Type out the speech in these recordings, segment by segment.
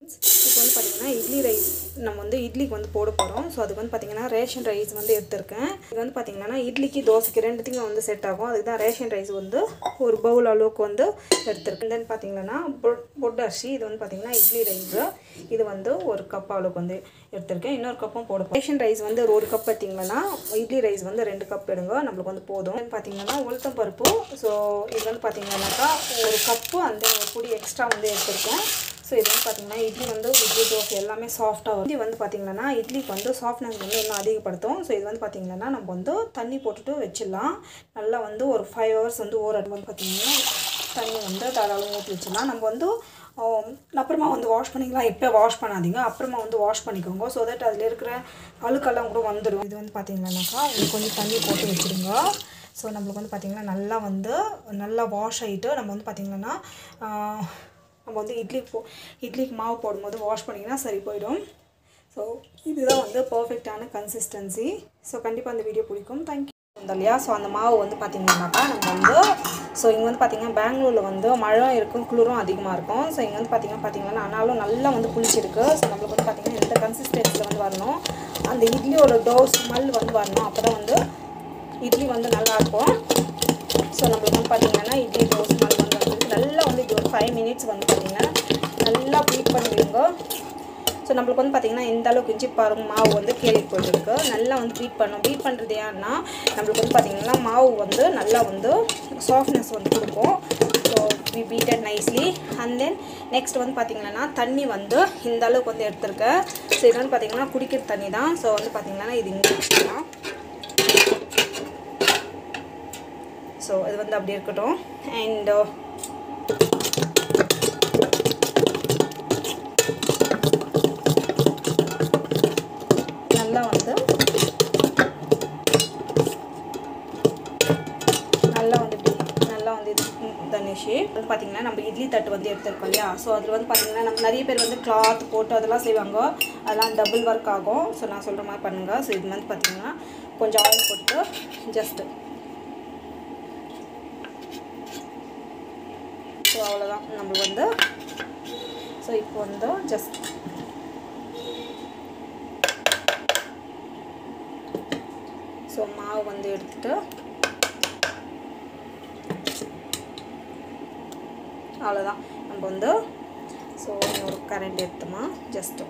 இப்போ வந்து பார்த்திங்கன்னா இட்லி ரைஸ் நம்ம வந்து இட்லிக்கு வந்து போட போகிறோம். ஸோ அதுக்கு வந்து பார்த்திங்கன்னா ரேஷன் ரைஸ் வந்து எடுத்துருக்கேன். இது வந்து பார்த்திங்கன்னா இட்லிக்கு தோசைக்கு ரெண்டுத்துக்கும் வந்து செட் ஆகும். அதுக்கு தான் ரேஷன் ரைஸ் வந்து ஒரு பவுல் அளவுக்கு வந்து எடுத்துருக்கேன். தென் பார்த்திங்கன்னா பொட்டு அரிசி, இது வந்து பார்த்திங்கன்னா இட்லி ரைஸு, இது வந்து ஒரு கப் அளவுக்கு வந்து எடுத்துருக்கேன். இன்னொரு கப்பும் போடுவோம். ரேஷன் ரைஸ் வந்து ஒரு கப் பார்த்திங்கன்னா இட்லி ரைஸ் வந்து 2 கப் எடுங்க, நம்மளுக்கு வந்து போதும். பார்த்திங்கன்னா உளுத்தம் பருப்பு, ஸோ இது வந்து பார்த்திங்கன்னாக்கா ஒரு கப்பு அந்த ஒரு பொடி எக்ஸ்ட்ரா வந்து எடுத்துருக்கேன். ஸோ இது வந்து பார்த்திங்கன்னா இட்லி வந்து இட்லி தோசை எல்லாமே சாஃப்டாக வரும். இது வந்து பார்த்திங்கன்னா இட்லிக்கு வந்து சாஃப்ட்னஸ் வந்து இன்னும் அதிகப்படுத்தும். ஸோ இது வந்து பார்த்திங்கன்னா நம்ம வந்து தண்ணி போட்டுட்டு வச்சிடலாம். நல்லா வந்து ஒரு 5 hours வந்து வந்து பார்த்திங்கன்னா தண்ணி வந்து தாராளமாக ஊற்றி வச்சிடலாம். நம்ம வந்து அப்புறமா வந்து வாஷ் பண்ணிக்கலாம். இப்போ வாஷ் பண்ணாதீங்க, அப்புறமா வந்து வாஷ் பண்ணிக்கோங்க. ஸோ தட் அதில் இருக்கிற அழுக்கெல்லாம் கூட வந்துடும். இது வந்து பார்த்திங்கன்னாக்கா கொஞ்சம் தண்ணி போட்டு வச்சுருங்க. ஸோ நம்மளுக்கு வந்து பார்த்திங்கன்னா நல்லா வாஷ் ஆகிட்டு நம்ம வந்து பார்த்திங்கன்னா நம்ம வந்து இட்லிக்கு மாவு போடும்போது வாஷ் பண்ணிங்கன்னா சரி போயிடும். ஸோ இதுதான் வந்து பர்ஃபெக்டான கன்சிஸ்டன்சி. ஸோ கண்டிப்பாக அந்த வீடியோ பிடிக்கும். தேங்க்யூ இல்லையா. ஸோ அந்த மாவு வந்து பார்த்திங்கன்னாக்கா நம்ம வந்து ஸோ இங்கே வந்து பார்த்திங்கன்னா பெங்களூரில் வந்து மழை இருக்கும், குளிரும் அதிகமாக இருக்கும். ஸோ இங்கே வந்து பார்த்திங்கன்னா ஆனாலும் நல்லா வந்து புளிச்சிருக்கு. ஸோ நம்மளுக்கு வந்து பார்த்திங்கன்னா இந்த கன்சிஸ்டன்சியில் வந்து வரணும். அந்த இட்லியோட டோ ஸ்மெல் வந்து வரணும். அப்போ தான் வந்து இட்லி வந்து நல்லாயிருக்கும். ஸோ நம்மளுக்கு வந்து பார்த்திங்கன்னா இட்லி டோ ஸ்மெல் வந்து நல்லா வந்து இது ஒரு 5 minutes வந்து பார்த்திங்கன்னா நல்லா பீட் பண்ணிவிடுங்க. ஸோ நம்மளுக்கு வந்து பார்த்திங்கன்னா இந்த அளவுக்கு இஞ்சி பாருங்க மாவு வந்து கேள்வி போட்டுருக்கு. நல்லா வந்து பீட் பண்ணுறது ஏன்னா நம்மளுக்கு வந்து பார்த்திங்கன்னா மாவு வந்து நல்லா வந்து சாஃப்ட்னஸ் வந்து கொடுக்கும். So we beated nicely. And then next வந்து பார்த்திங்கன்னா தண்ணி வந்து இந்த அளவுக்கு வந்து எடுத்துருக்கேன். ஸோ இது வந்து பார்த்திங்கன்னா குடிக்கிற தண்ணி தான். ஸோ வந்து பார்த்திங்கன்னா இது இங்கே வச்சுக்கலாம். ஸோ இது வந்து அப்படி இருக்கட்டும். அண்ட் நல்லா வந்து தனுஷி வந்து பார்த்திங்கன்னா நம்ம இட்லி தட்டு வந்து எடுத்துருக்கோம் இல்லையா. ஸோ அதில் வந்து பார்த்திங்கன்னா நம்ம நிறைய பேர் வந்து கிளாத் போட்டு அதெல்லாம் செய்வாங்க. அதெல்லாம் டபுள் ஒர்க் ஆகும். ஸோ நான் சொல்கிற மாதிரி பண்ணுங்கள். ஸோ இது வந்து பார்த்திங்கன்னா கொஞ்சம் ஆயில் போட்டு ஜஸ்ட்டு ஸோ அவ்வளோதான் நம்மளுக்கு வந்து. ஸோ இப்போ வந்து ஜஸ்ட் ஸோ மாவு வந்து எடுத்துகிட்டு அவ்வளோதான் நம்ம வந்து. ஸோ ஒரு கரண்ட் எடுத்துமா ஜஸ்ட்டு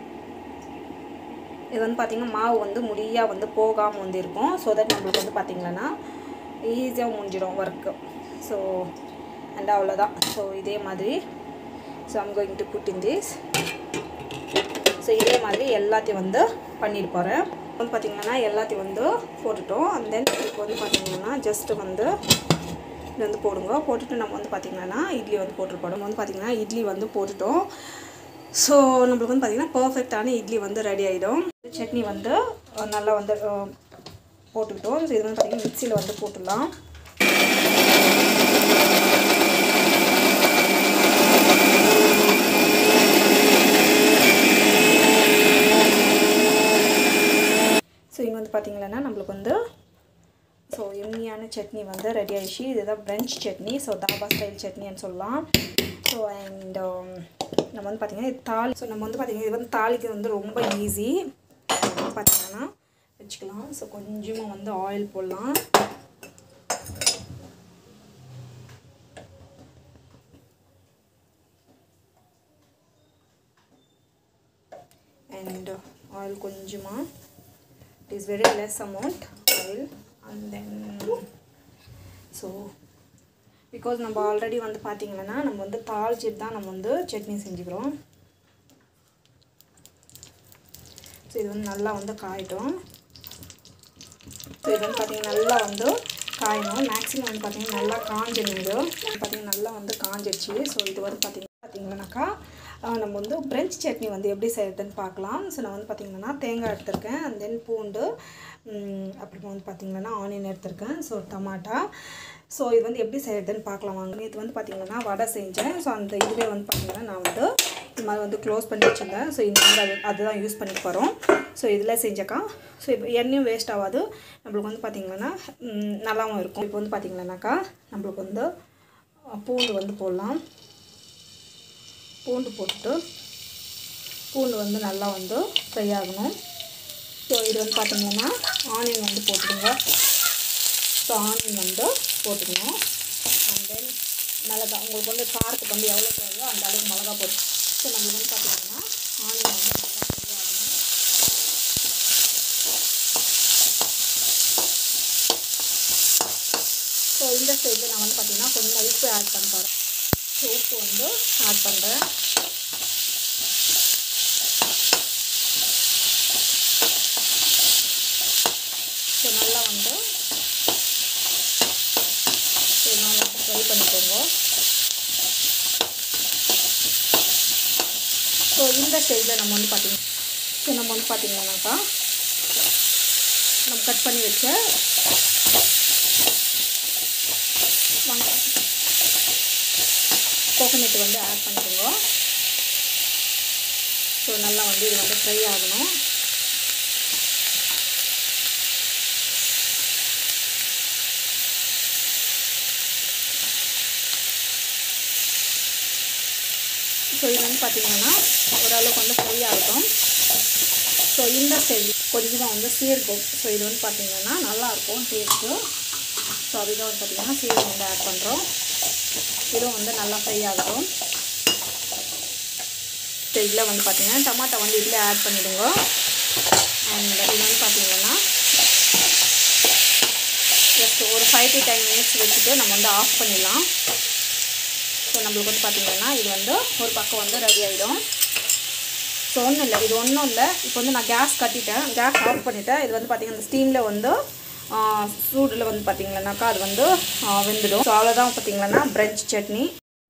இது வந்து பார்த்திங்கன்னா மாவு வந்து முடியாக வந்து போகாமல் வந்து இருக்கும். ஸோ தட் நம்மளுக்கு வந்து பார்த்திங்கன்னா ஈஸியாக முடிஞ்சிடும் ஒர்க்கு. ஸோ அண்ட் அவ்வளோதான். ஸோ இதே மாதிரி so I'm going to put in this. So இதே மாதிரி எல்லாத்தையும் வந்து பண்ணிட்டு போகிறேன். வந்து பார்த்திங்கன்னா எல்லாத்தையும் வந்து போட்டுட்டோம். அண்ட் தென் இப்போ வந்து பார்த்திங்கன்னா ஜஸ்ட்டு வந்து இது வந்து போடுங்க. போட்டுட்டு நம்ம வந்து பார்த்திங்கன்னா இட்லி வந்து போட்டுருப்போம். நம்ம வந்து பார்த்திங்கன்னா இட்லி வந்து போட்டுட்டோம். ஸோ நம்மளுக்கு வந்து பார்த்திங்கன்னா பர்ஃபெக்டான இட்லி வந்து ரெடி ஆகிடும். சட்னி வந்து நல்லா வந்து போட்டுக்கிட்டோம். ஸோ இது வந்து பார்த்திங்கன்னா மிக்சியில் வந்து போட்டுடலாம். ஸோ இங்கே வந்து பார்த்திங்கன்னா நம்மளுக்கு வந்து ஸோ எம்மியான சட்னி வந்து ரெடி ஆகிடுச்சு. இதுதான் French chutney. So dhaba style சட்னின்னு சொல்லலாம். ஸோ அண்ட் நம்ம வந்து பார்த்திங்கன்னா இது ஸோ நம்ம வந்து பார்த்திங்கன்னா இது வந்து தாளிக்கிறது வந்து ரொம்ப ஈஸி. பார்த்திங்கன்னா வச்சுக்கலாம். ஸோ கொஞ்சமாக வந்து ஆயில் போடலாம். அண்ட் ஆயில் கொஞ்சமாக, it is very less amount oil. And then so because நம்ம ஆல்ரெடி வந்து பார்த்திங்கன்னா நம்ம வந்து தாளிச்சிட்டு தான் நம்ம வந்து சட்னி செஞ்சுக்கிறோம். ஸோ இது வந்து நல்லா வந்து காயட்டும். ஸோ இது வந்து பார்த்திங்கன்னா நல்லா வந்து காயணும். மேக்ஸிமம் வந்து பார்த்திங்கன்னா நல்லா காஞ்சிடுது. பார்த்திங்கன்னா நல்லா வந்து காஞ்சிடுச்சு. ஸோ இது வந்து பார்த்திங்கன்னாக்கா நம்ம வந்து பிரெஞ்ச் சட்னி வந்து எப்படி செய்யறதுன்னு பார்க்கலாம். ஸோ நான் வந்து பார்த்திங்கன்னா தேங்காய் எடுத்திருக்கேன். அண்ட் தென் பூண்டு, அப்புறமா வந்து பார்த்திங்கன்னா ஆனியன் எடுத்திருக்கேன். ஸோ டமாட்டா. ஸோ இது வந்து எப்படி செய்யறதுன்னு பார்க்கலாம் வாங்க. இது வந்து பார்த்திங்கன்னா வடை செஞ்சேன். ஸோ அந்த இதுவே வந்து பார்த்திங்கன்னா நான் வந்து இது மாதிரி வந்து க்ளோஸ் பண்ணி வச்சுருந்தேன். ஸோ இந்த மாதிரி அதுதான் யூஸ் பண்ணி போகிறோம். ஸோ இதில் செஞ்சக்கா ஸோ இப்போ எண்ணெயும் வேஸ்ட் ஆகாது. நம்மளுக்கு வந்து பார்த்திங்கன்னா நல்லாவும் இருக்கும். இப்போ வந்து பார்த்திங்கன்னாக்கா நம்மளுக்கு வந்து பூண்டு வந்து போடலாம். பூண்டு போட்டுட்டு பூண்டு வந்து நல்லா வந்து ஃப்ரை ஆகணும். ஸோ இது வந்து பார்த்திங்கன்னா ஆனியன் வந்து போட்டுடுங்க. ஸோ ஆனியன் வந்து போட்டுக்கணும். அண்ட் தென் மிளகா, உங்களுக்கு வந்து காரத்துக்கு வந்து எவ்வளோ தேவையோ அந்த அளவுக்கு மிளகா போட்டு. ஸோ நம்மளுக்கு வந்து பார்த்திங்கன்னா ஆனியன் வந்து நல்லா ஃப்ரை ஆகணும். ஸோ இந்த ஸ்டேஜில் நான் வந்து பார்த்திங்கன்னா கொஞ்சம் உப்பு ஆட் பண்ண போகிறேன். ஸோ உப்பு வந்து ஆட் பண்ணுறேன். ஸோ நல்லா வந்து ஃப்ரை பண்ணிக்கோங்க. ஸோ இந்த ஸ்டேஜில் நம்ம வந்து பார்த்திங்கன்னாக்கா நம்ம கட் பண்ணி வச்ச கோகோனட் வந்து ஆட் பண்ணிக்கோங்க. ஸோ நல்லா வந்து இது வந்து ஃப்ரை ஆகணும். ஸோ இது வந்து பார்த்திங்கன்னா ஓரளவுக்கு வந்து ஃப்ரை ஆகட்டும். ஸோ இந்த ஸ்டேஜ் கொஞ்சமாக வந்து சீரகம், ஸோ இது வந்து பார்த்திங்கன்னா நல்லாயிருக்கும் டேஸ்ட்டு. ஸோ அதுதான் வந்து பார்த்திங்கன்னா சீரகம் வந்து ஆட் பண்ணுறோம். இதுவும் வந்து நல்லா ஃப்ரை ஆகட்டும். ஸ்டேஜில் வந்து பார்த்திங்கன்னா டமாட்டோ வந்து இதில் ஆட் பண்ணிவிடுங்க. அண்ட் இது வந்து பார்த்திங்கன்னா ஜஸ்ட் ஒரு 5 to 10 மினிட்ஸ் வச்சுட்டு நம்ம வந்து ஆஃப் பண்ணிடலாம். ஸோ நம்மளுக்கு வந்து பார்த்திங்கன்னா இது வந்து ஒரு பக்கம் வந்து ரெடி ஆகிடும். ஸோ ஒன்றும் இல்லை, இது ஒன்றும் இல்லை. இப்போ வந்து நான் கேஸ் கட்டிட்டேன், கேஸ் ஆஃப் பண்ணிவிட்டேன். இது வந்து பார்த்திங்கன்னா இந்த ஸ்டீமில் வந்து சூடில் வந்து பார்த்திங்கன்னாக்கா அது வந்து வெந்துடும். ஸோ அவ்வளோதான் பார்த்திங்கன்னா பிரெஞ்ச் சட்னி.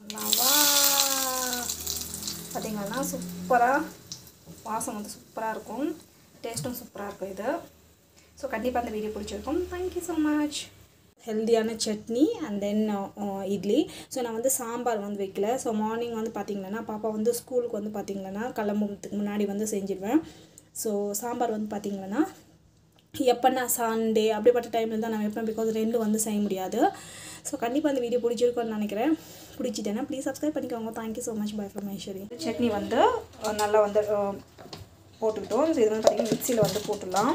பார்த்திங்கன்னா சூப்பராக வாசம் வந்து சூப்பராக இருக்கும், டேஸ்ட்டும் சூப்பராக இருக்கும் இது. ஸோ கண்டிப்பாக அந்த வீடியோ பிடிச்சிருக்கும். Thank you so much. ஹெல்த்தியான chutney and then idli. So நான் வந்து சாம்பார் வந்து வைக்கல. ஸோ மார்னிங் வந்து பார்த்திங்கன்னா பாப்பா வந்து ஸ்கூலுக்கு வந்து பார்த்திங்கன்னா கிளம்புறதுக்கு முன்னாடி வந்து செஞ்சிடுவேன். ஸோ சாம்பார் வந்து பார்த்திங்கன்னா எப்போனா சண்டே அப்படிப்பட்ட டைமில் தான் நான் வைப்பேன். பிகாஸ் 2 வந்து செய்ய முடியாது. ஸோ கண்டிப்பாக அந்த வீடியோ பிடிச்சிருக்கோன்னு நினைக்கிறேன். பிடிச்சிட்டேன்னா ப்ளீஸ் சப்ஸ்கிரைப் பண்ணிக்கோங்க. Thank you so much. Bye from Aishwari. Chutney வந்து நல்லா வந்து போட்டுக்கிட்டோம். ஸோ இது வந்து பார்த்திங்கன்னா மிக்சியில் வந்து போட்டுடலாம்.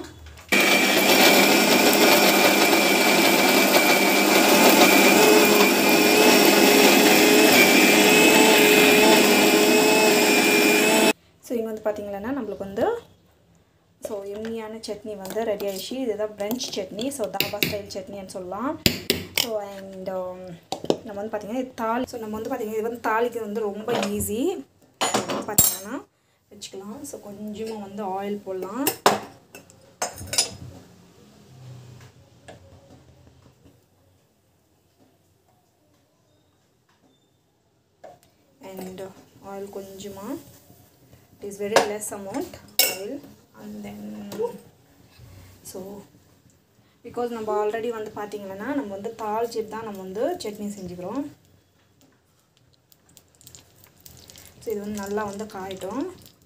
ஸோ இங்கே வந்து பார்த்திங்கன்னா நம்மளுக்கு வந்து ஸோ எம்மியான சட்னி வந்து ரெடி ஆகிடுச்சு. இதுதான் French chutney. So dhaba style சட்னின்னு சொல்லலாம். ஸோ அண்ட் நம்ம வந்து பார்த்திங்கன்னா இது தாளி. ஸோ நம்ம வந்து பார்த்திங்கன்னா இது வந்து தாளிக்கு வந்து ரொம்ப ஈஸி. பார்த்திங்கன்னா வச்சுக்கலாம். ஸோ கொஞ்சமாக வந்து ஆயில் போடலாம். அண்ட் ஆயில் கொஞ்சமாக, it is very less amount oil. And then so because நம்ம ஆல்ரெடி வந்து பார்த்திங்கன்னா நம்ம வந்து தாளிச்சிட்டு தான் நம்ம வந்து சட்னி செஞ்சுக்கிறோம். ஸோ இது வந்து நல்லா வந்து காயட்டும்.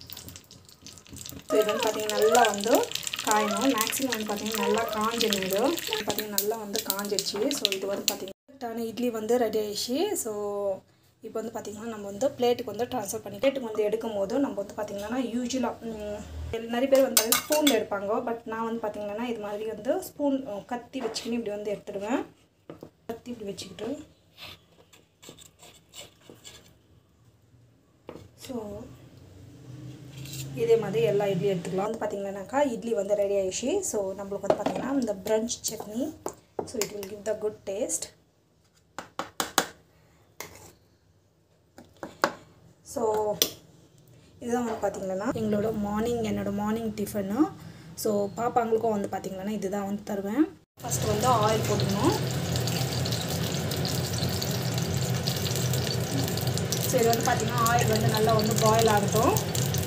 ஸோ இது வந்து பார்த்திங்கன்னா நல்லா வந்து காயணும். மேக்ஸிமம் வந்து பார்த்திங்கன்னா நல்லா காஞ்சிடும். இது பார்த்திங்கன்னா நல்லா வந்து காஞ்சிடுச்சு. ஸோ இது வந்து பார்த்திங்கன்னா இட்லி வந்து ரெடி ஆகிடுச்சு. ஸோ இப்போ வந்து பார்த்திங்கன்னா நம்ம வந்து பிளேட்டுக்கு வந்து ட்ரான்ஸ்ஃபர் பண்ணி பிளேட்டுக்கு வந்து எடுக்கும் போது நம்ம வந்து பார்த்திங்கன்னா யூஸ்வலாக நிறைய பேர் வந்து பார்த்திங்கன்னா ஸ்பூனில் எடுப்பாங்க. பட் நான் வந்து பார்த்திங்கன்னா இது மாதிரி வந்து ஸ்பூன் கத்தி வச்சுக்கின்னு இப்படி வந்து எடுத்துடுவேன். கத்தி இப்படி வச்சுக்கிட்டு ஸோ இதே மாதிரி எல்லா இட்லியும் எடுத்துக்கலாம். வந்து பார்த்திங்கன்னாக்கா இட்லி வந்து ரெடி ஆகிடுச்சு. ஸோ நம்மளுக்கு வந்து பார்த்திங்கன்னா இந்த French chutney, so it will give the good taste. So இதுதான் வந்து பார்த்திங்கன்னா என்னோட மார்னிங் டிஃபனு. ஸோ பாப்பாங்களுக்கும் வந்து பார்த்திங்கன்னா இதுதான் வந்து தருவேன். ஃபஸ்ட்டு வந்து ஆயில் போட்டுக்கணும். ஸோ இது வந்து பார்த்திங்கன்னா ஆயில் வந்து நல்லா வந்து பாயில் ஆகட்டும்.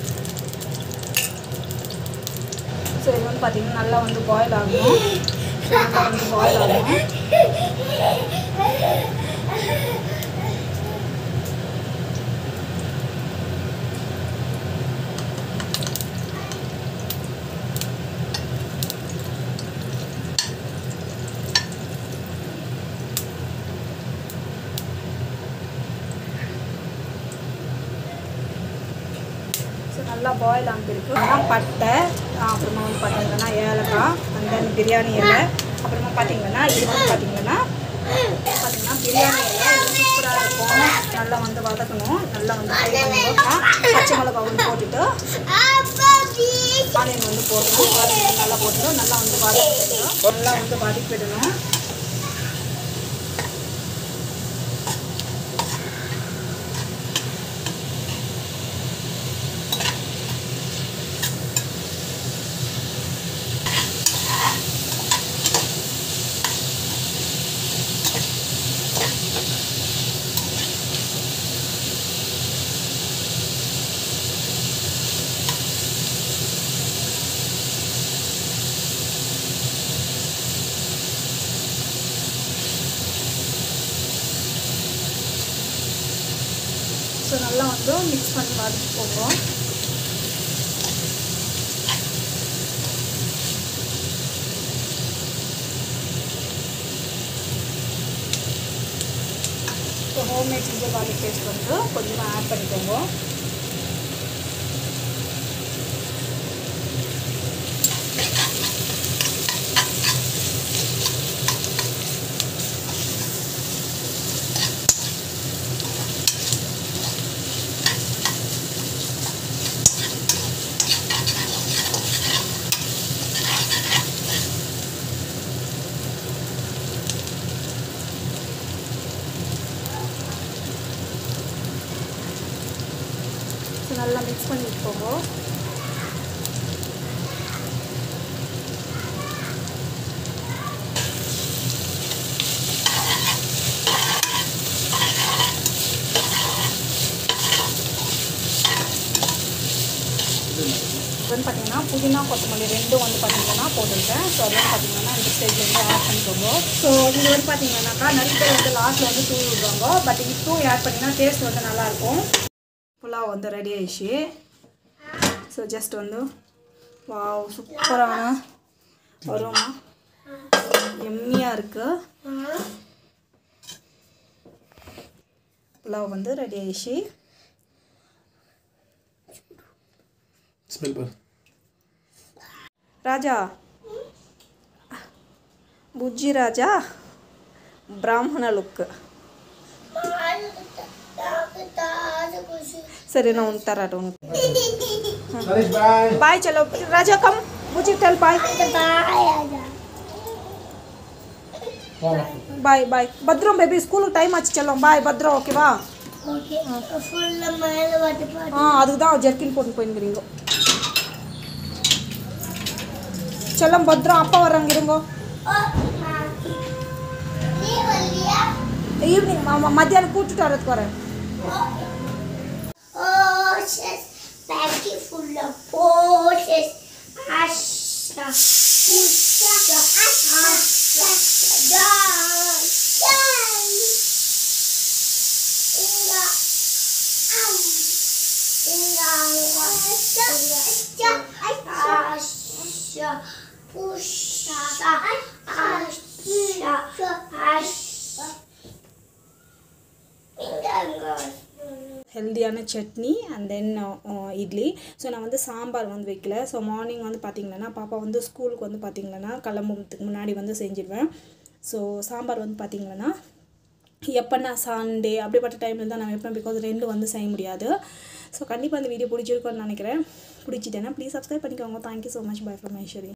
ஸோ இது வந்து பார்த்திங்கன்னா நல்லா வந்து பாயில் ஆகணும். நல்லா வந்து பாயில் ஆகணும். நல்லா பாயில் ஆகிருக்கு. பட்டை, அப்புறமா வந்து பார்த்தீங்கன்னா ஏலக்காய், அண்ட் தென் பிரியாணி இலை, அப்புறமா பார்த்தீங்கன்னா இது வந்து பார்த்தீங்கன்னா பிரியாணி இலை சூப்பராக இருக்கும். நல்லா வந்து வதக்கணும், நல்லா வந்து ஃப்ரை பண்ணணும். பச்சை மிளகா வந்து போட்டுட்டு ஆனியன் வந்து போடணும். ஆனியன் நல்லா போட்டுட்டு நல்லா வந்து வதக்கி விடணும். ஸோ நல்லா வந்து மிக்ஸ் பண்ணி வதக்கிக்கோங்க. So homemade ginger garlic paste வந்து கொஞ்சமாக ஆட் பண்ணிக்கோங்க. நல்லா மிக்ஸ் பண்ணி விட்டுக்கோங்க. வந்து பார்த்தீங்கன்னா புதினா கொத்தமல்லி ரெண்டும் வந்து பார்த்தீங்கன்னா போட்டுருக்கேன். ஸோ அது வந்து பார்த்தீங்கன்னா இந்த ஸ்டேஜில் வந்து ஆட் பண்ணிக்கோங்க. ஸோ இது வந்து பார்த்தீங்கன்னாக்கா நிறைய பேர் வந்து லாஸ்ட்டில் வந்து தூவி விடுவாங்க. பட் இது தூவி ஆட் பண்ணிங்கன்னா டேஸ்ட் வந்து நல்லாயிருக்கும். புலாவ் வந்து ரெடி ஆயிடுச்சு. ஸோ ஜஸ்ட் வந்து வாவ் சூப்பரான வருமா எம்மியாக இருக்குது. புலாவ் வந்து ரெடி ஆயிடுச்சு. ராஜா బుజ్జి రాజా బ్రాహ్మణ లుక్. సరే నా ఉంటారా బాయ్. చలో Raja come Bujji tell bye. Bye bye భద్రం బేబీ స్కూల్ டைம் ஆச்சு. செல்லம் பாய் பத்ரம். ஓகேவா? அதுக்கு தான் ஜெர்கின் போட்டு போயிருக்கிறீங்க. செல்லம் பத்ரம் அப்பா வர்றாங்க இருங்கோ. ஈவினிங் மத்தியானம் கூட்டிட்டு வரதுக்கு வரேன். ஹெல்தியான chutney and then idli. So நான் வந்து சாம்பார் வந்து வைக்கல. ஸோ மார்னிங் வந்து பார்த்திங்கன்னா பாப்பா வந்து ஸ்கூலுக்கு வந்து பார்த்திங்கன்னா கிளம்புறதுக்கு முன்னாடி வந்து செஞ்சிடுவேன். ஸோ சாம்பார் வந்து பார்த்திங்கன்னா எப்போனா சண்டே அப்படிப்பட்ட டைமில் தான் நான் வைப்பேன். பிகாஸ் ரெண்டு வந்து செய்ய முடியாது. ஸோ கண்டிப்பாக அந்த வீடியோ பிடிச்சிருக்கோன்னு நினைக்கிறேன். பிடிச்சிட்டேன்னா ப்ளீஸ் சப்ஸ்கிரைப் பண்ணிக்கோங்க. Thank you so much. Bye from Ishari.